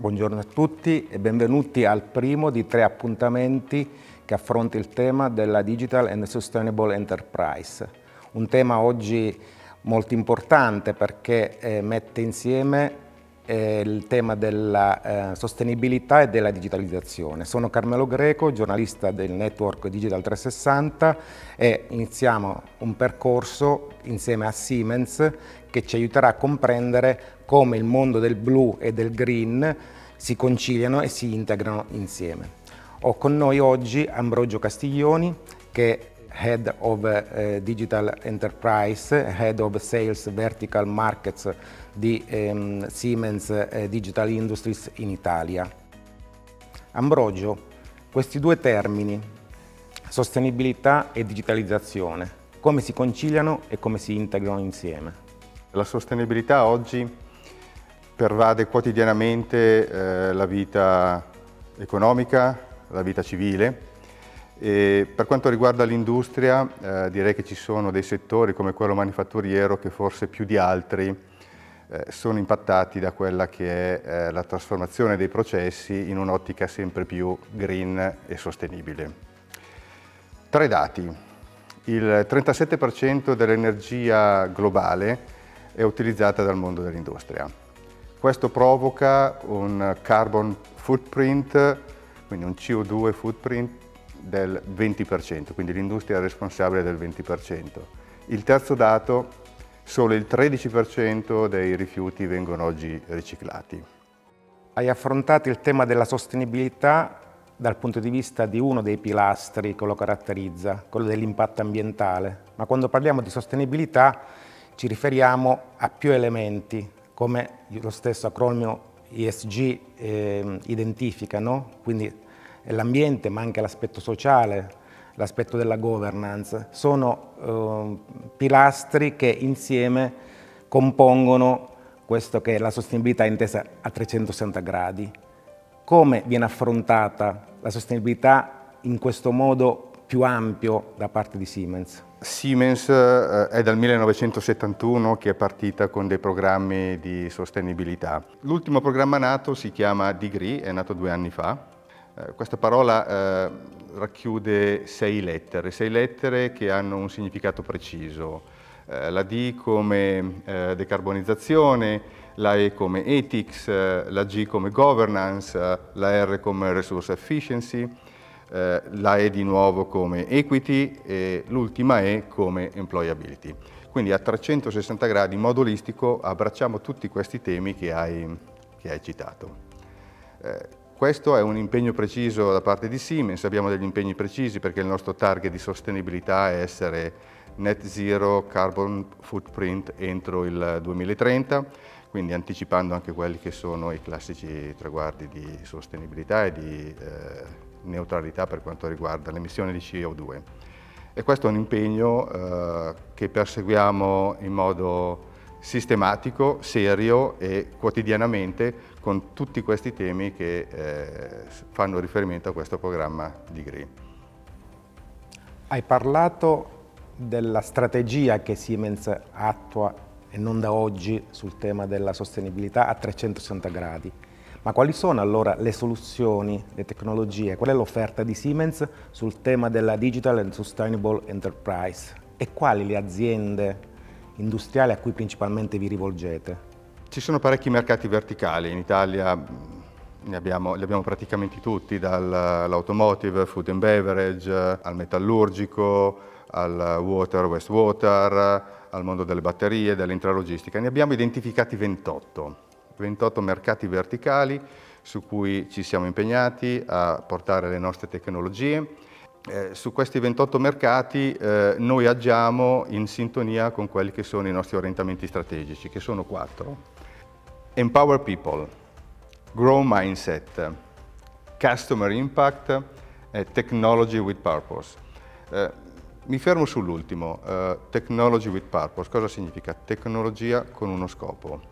Buongiorno a tutti e benvenuti al primo di 3 appuntamenti che affronta il tema della Digital and Sustainable Enterprise. Un tema oggi molto importante perché mette insieme il tema della sostenibilità e della digitalizzazione. Sono Carmelo Greco, giornalista del network Digital 360 e iniziamo un percorso insieme a Siemens che ci aiuterà a comprendere come il mondo del blu e del green si conciliano e si integrano insieme. Ho con noi oggi Ambrogio Castiglioni, che è Head of Digital Enterprise, Head of Sales Vertical Markets di Siemens Digital Industries in Italia. Ambrogio, questi due termini, sostenibilità e digitalizzazione, come si conciliano e come si integrano insieme? La sostenibilità oggi pervade quotidianamente la vita economica, la vita civile e per quanto riguarda l'industria direi che ci sono dei settori come quello manifatturiero che forse più di altri sono impattati da quella che è la trasformazione dei processi in un'ottica sempre più green e sostenibile. 3 dati. Il 37% dell'energia globale è utilizzata dal mondo dell'industria. Questo provoca un carbon footprint, quindi un CO2 footprint del 20%, quindi l'industria è responsabile del 20%. Il terzo dato, solo il 13% dei rifiuti vengono oggi riciclati. Hai affrontato il tema della sostenibilità dal punto di vista di uno dei pilastri che lo caratterizza, quello dell'impatto ambientale, ma quando parliamo di sostenibilità ci riferiamo a più elementi, come lo stesso acronimo ESG identifica, no? Quindi l'ambiente, ma anche l'aspetto sociale, l'aspetto della governance. Sono pilastri che insieme compongono questo che è la sostenibilità intesa a 360 gradi. Come viene affrontata la sostenibilità in questo modo più ampio da parte di Siemens? Siemens è dal 1971 che è partita con dei programmi di sostenibilità. L'ultimo programma nato si chiama Degree, è nato 2 anni fa. Questa parola racchiude 6 lettere che hanno un significato preciso. La D come decarbonizzazione, la E come ethics, la G come governance, la R come resource efficiency, la E di nuovo come equity e l'ultima E come employability. Quindi a 360 gradi in modo olistico abbracciamo tutti questi temi che hai citato. Questo è un impegno preciso da parte di Siemens, abbiamo degli impegni precisi perché il nostro target di sostenibilità è essere net zero carbon footprint entro il 2030, quindi anticipando anche quelli che sono i classici traguardi di sostenibilità e di neutralità per quanto riguarda l'emissione di CO2. E questo è un impegno che perseguiamo in modo sistematico, serio e quotidianamente con tutti questi temi che fanno riferimento a questo programma di Degree. Hai parlato della strategia che Siemens attua e non da oggi sul tema della sostenibilità a 360 gradi. Ma quali sono allora le soluzioni, le tecnologie, qual è l'offerta di Siemens sul tema della Digital and Sustainable Enterprise e quali le aziende industriali a cui principalmente vi rivolgete? Ci sono parecchi mercati verticali, in Italia li abbiamo praticamente tutti, dall'automotive, food and beverage, al metallurgico, al water, wastewater, al mondo delle batterie, dell'intralogistica. Ne abbiamo identificati 28 mercati verticali su cui ci siamo impegnati a portare le nostre tecnologie. Su questi 28 mercati noi agiamo in sintonia con quelli che sono i nostri orientamenti strategici, che sono 4. Empower people, grow mindset, customer impact e technology with purpose. Mi fermo sull'ultimo, technology with purpose. Cosa significa? Tecnologia con uno scopo.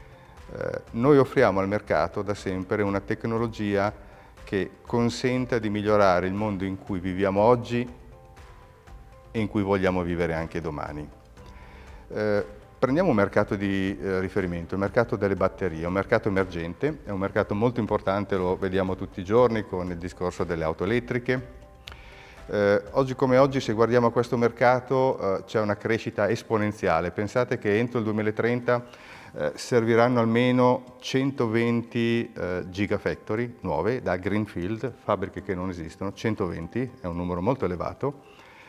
Noi offriamo al mercato da sempre una tecnologia che consenta di migliorare il mondo in cui viviamo oggi e in cui vogliamo vivere anche domani. Prendiamo un mercato di riferimento, il mercato delle batterie, un mercato emergente, è un mercato molto importante, lo vediamo tutti i giorni con il discorso delle auto elettriche. Oggi come oggi, se guardiamo a questo mercato, c'è una crescita esponenziale. Pensate che entro il 2030 serviranno almeno 120 gigafactory nuove da greenfield, fabbriche che non esistono, 120, è un numero molto elevato.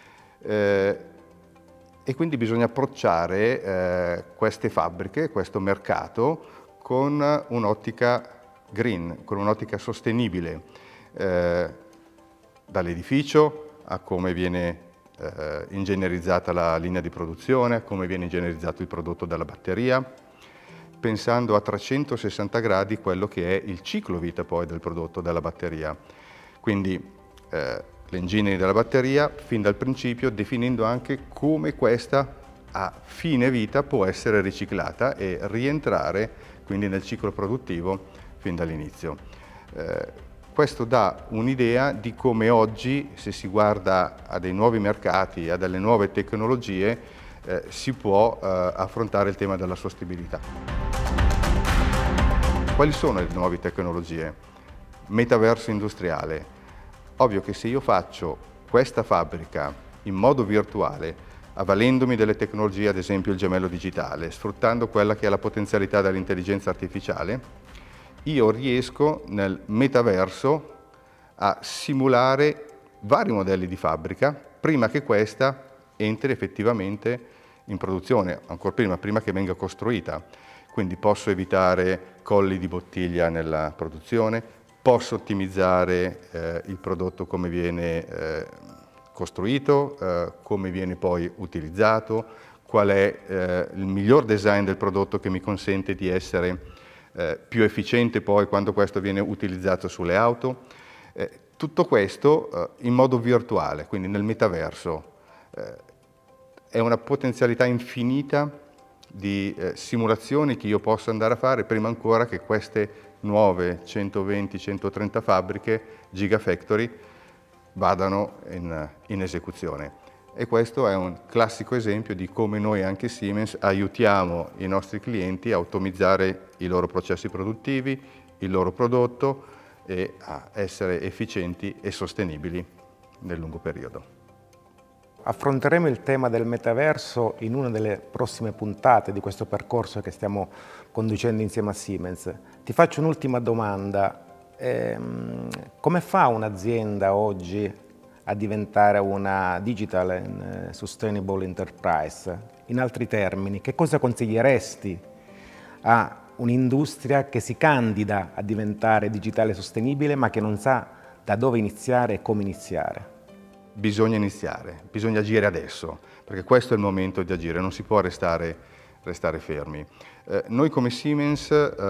E quindi bisogna approcciare queste fabbriche, questo mercato, con un'ottica green, con un'ottica sostenibile, dall'edificio a come viene ingegnerizzata la linea di produzione, a come viene ingegnerizzato il prodotto dalla batteria, pensando a 360 gradi quello che è il ciclo vita poi del prodotto dalla batteria. Quindi l'engine della batteria fin dal principio, definendo anche come questa a fine vita può essere riciclata e rientrare quindi nel ciclo produttivo fin dall'inizio. Questo dà un'idea di come oggi, se si guarda a dei nuovi mercati, a delle nuove tecnologie, si può affrontare il tema della sostenibilità. Quali sono le nuove tecnologie? Metaverso industriale. Ovvio che se io faccio questa fabbrica in modo virtuale, avvalendomi delle tecnologie, ad esempio il gemello digitale, sfruttando quella che è la potenzialità dell'intelligenza artificiale, io riesco nel metaverso a simulare vari modelli di fabbrica prima che questa entri effettivamente in produzione, ancora prima che venga costruita. Quindi posso evitare colli di bottiglia nella produzione, posso ottimizzare il prodotto come viene costruito, come viene poi utilizzato, qual è il miglior design del prodotto che mi consente di essere più efficiente poi quando questo viene utilizzato sulle auto. Tutto questo in modo virtuale, quindi nel metaverso. È una potenzialità infinita di simulazioni che io posso andare a fare prima ancora che queste nuove 120-130 fabbriche, gigafactory, vadano in esecuzione. E questo è un classico esempio di come noi anche Siemens aiutiamo i nostri clienti a ottimizzare i loro processi produttivi, il loro prodotto e a essere efficienti e sostenibili nel lungo periodo. Affronteremo il tema del metaverso in una delle prossime puntate di questo percorso che stiamo conducendo insieme a Siemens. Ti faccio un'ultima domanda. Come fa un'azienda oggi a diventare una Digital and Sustainable Enterprise? In altri termini, che cosa consiglieresti a un'industria che si candida a diventare digitale e sostenibile ma che non sa da dove iniziare e come iniziare? Bisogna iniziare, bisogna agire adesso, perché questo è il momento di agire, non si può restare fermi. Noi come Siemens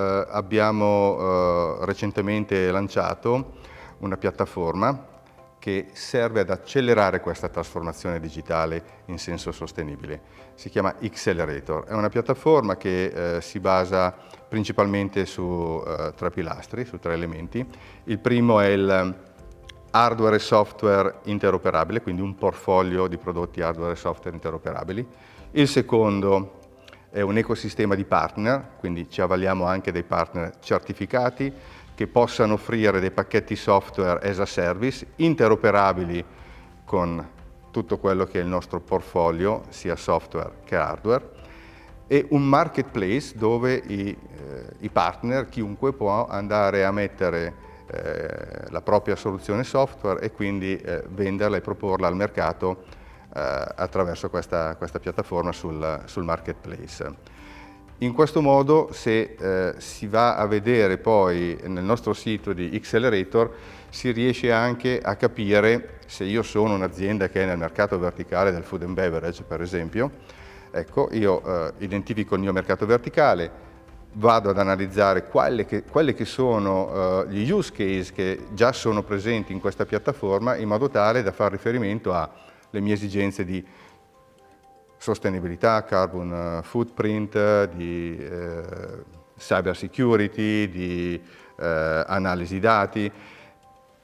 abbiamo recentemente lanciato una piattaforma che serve ad accelerare questa trasformazione digitale in senso sostenibile. Si chiama Xcelerator, è una piattaforma che si basa principalmente su tre pilastri, su tre elementi. Il primo è il hardware e software interoperabile, quindi un portfolio di prodotti hardware e software interoperabili. Il secondo è un ecosistema di partner, quindi ci avvaliamo anche dei partner certificati che possano offrire dei pacchetti software as a service interoperabili con tutto quello che è il nostro portfolio, sia software che hardware, e un marketplace dove i partner, chiunque può andare a mettere la propria soluzione software e quindi venderla e proporla al mercato attraverso questa piattaforma sul marketplace. In questo modo, se si va a vedere poi nel nostro sito di Xcelerator, si riesce anche a capire se io sono un'azienda che è nel mercato verticale del food and beverage, per esempio. Ecco, io identifico il mio mercato verticale, vado ad analizzare quelle che sono gli use case che già sono presenti in questa piattaforma in modo tale da fare riferimento alle mie esigenze di sostenibilità, carbon footprint, di cyber security, di analisi dati.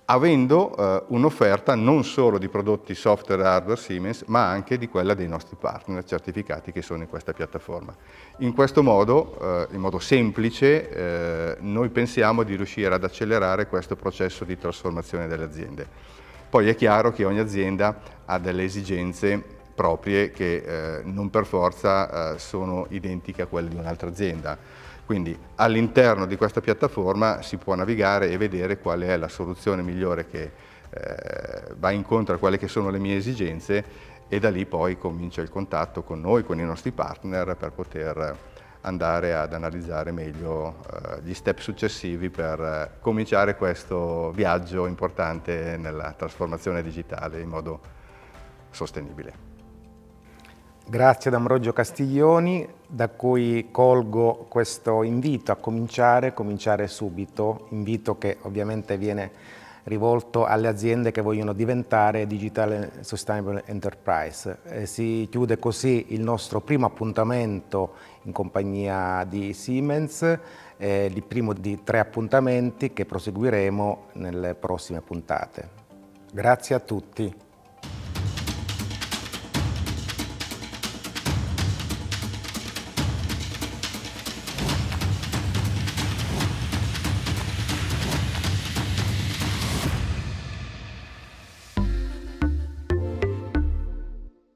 avendo un'offerta non solo di prodotti software e hardware Siemens, ma anche di quella dei nostri partner certificati che sono in questa piattaforma. In questo modo, in modo semplice, noi pensiamo di riuscire ad accelerare questo processo di trasformazione delle aziende. Poi è chiaro che ogni azienda ha delle esigenze proprie che non per forza sono identiche a quelle di un'altra azienda. Quindi all'interno di questa piattaforma si può navigare e vedere qual è la soluzione migliore che va incontro a quelle che sono le mie esigenze, e da lì poi comincia il contatto con noi, con i nostri partner, per poter andare ad analizzare meglio gli step successivi per cominciare questo viaggio importante nella trasformazione digitale in modo sostenibile. Grazie ad Ambrogio Castiglioni, da cui colgo questo invito a cominciare subito, invito che ovviamente viene rivolto alle aziende che vogliono diventare Digital Sustainable Enterprise. Si chiude così il nostro primo appuntamento in compagnia di Siemens, il primo di 3 appuntamenti che proseguiremo nelle prossime puntate. Grazie a tutti.